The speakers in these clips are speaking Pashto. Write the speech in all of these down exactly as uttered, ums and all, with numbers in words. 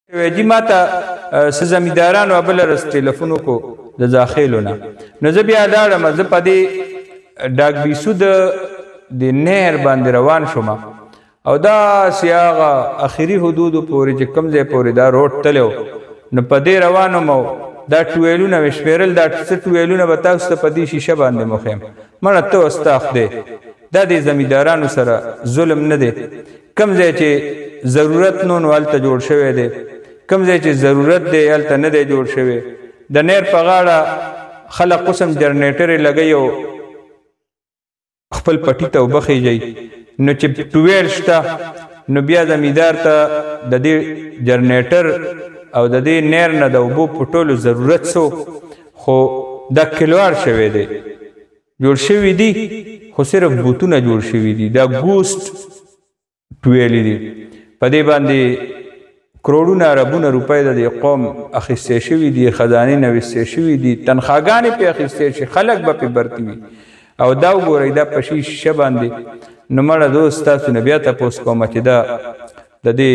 جی ما ته څه زمیندارانو بله ورځ ټلیفون وکړو د داخلو نه، نو زه بیا لاړم، زه په دې ډاک بیسو د د نهر باندې روان شوم او داسې هغه اخري حدودو پورې چې کوم ځای پورې دا روډ تللی و، نو په دې روان وم او دا ټویلونه مې شمېرل، دا څه ټویلونه به تاسو ته په دې شیشه باندې مخیم. مړه ته ستا خدای، دا د زمیندارانو سره ظلم نه دی. کوم ځای چې ضرورت نو نو هلته جوړ شوی دی، کوم ځای چې ضرورت دی هلته نه دی جوړ شوی. د نهر په غاړه خلک قسم جنریټر یې لګوي او خپل پټي ته اوبه خیږي، نو چې ټویل شته نو بیا زمیندار ته د دې جنریټر او د دې نهر نه د اوبو په ټولو ضرورت سو، خو دا کلوار شوی دی، جوړ شوي دي خو صرف بوتونه جوړ شوي دي، دا ګوسټ ټویلې دي. په دې باندې کروڑونه اربونه روپۍ د دې قوم اخیستې شوي دي، خزانې نویستې شوي دي، تنخواګانې پې اخیستې شي، خلک به پې برتي وي. او دا وګورئ دا په شیشه باندې. نو مړه دوست تاسو نه بیا تپوس کومه چې دا د دې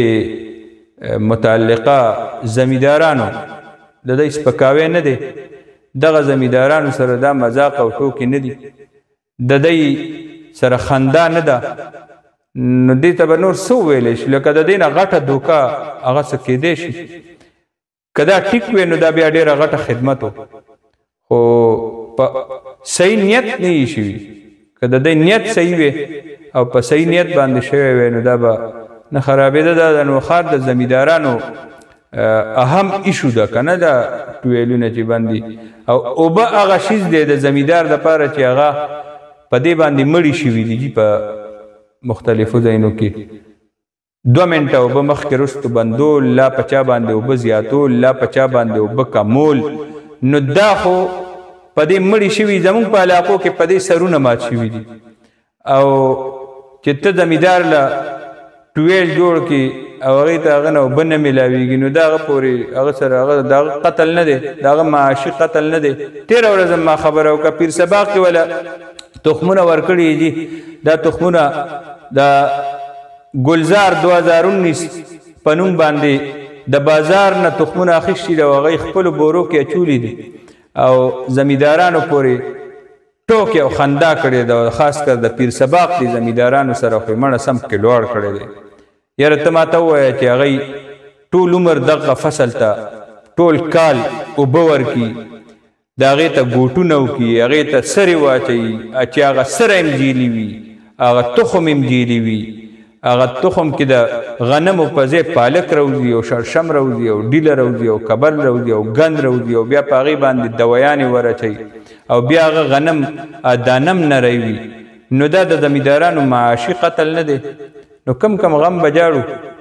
متعلقه زمیندارانو د دې سپکاوی نه دی، دغه زمیندارانو سره دا مذاق او ټوکې نه دي، د دې سره خندا نه ده. نو دې ته به نور څه وویلی شي، لکه د دې نه غټه دوکه هغه څه کیدی شي. که دا ټیک وی نو دا بیا ډېره غټه خدمت و، خو په صحیح نیت نه یې شوي. که د دې نیت صحیح وي او په صحیح نیت باندې شوی وی نو دا به نه خرابېده. دا د نوښار د زمیندارانو اهم ایشو ده که نه، دا ټویلونه چې بندي او اوبه هغه شیز دی د زمیندار دپاره چې هغه په دې باندې مړي شوي دي جي په مختلفو ځایونو کې. دوه منټه اوبه مخکې رستو بندول، لا په چا باندې اوبه زیاتول، لا په چا باندې اوبه کمول. نو دا خو په دې مړي شوي زمونږ په علاقو کې په دې سرونه مات شوي دي. او چې ته زمیندار له ټویل جوړ کړي او هغې ته هغه نه اوبه نه میلاویږي، نو د هغه پورې هغه سره هغه د هغه قتل نه دی، د هغه معاشي قتل نه دی. تېره ورځ ما خبره وکړه پیر سباق کې وله تخمونه ورکړي دي. دا تخمونه د ګلزار دو هزار انیس په نوم باندې د بازار نه تخمونه اخیستي دي او هغې خپلو بورو کې اچولي دي او زمیندارانو پورې ټوکې او خندا کړې ده. خاص کر د پیر سباق دي زمیندارانو سره خو یې مړه سم کې لوړ کړی دی. یاره ته ما ته ووایه چې هغې ټول عمر دغه فصل ته ټول کال اوبه ورکړي، د هغې ته ګوټونه وکړي، هغې ته سرې واچوي، چې هغه سره یې جیلي وي، هغه تخم یې جیلي وي، هغه تخم کې د غنمو په ځای پالک روځي او شړشم روځي او ډیله روځي او کبر روځي او ګند روځي او بیا په هغې باندې دویانې ورچوي او بیا هغه غنم دانم نری وي. نو دا د زمیندارانو معاشي قتل نه دی. نو کم کم غم به جاړو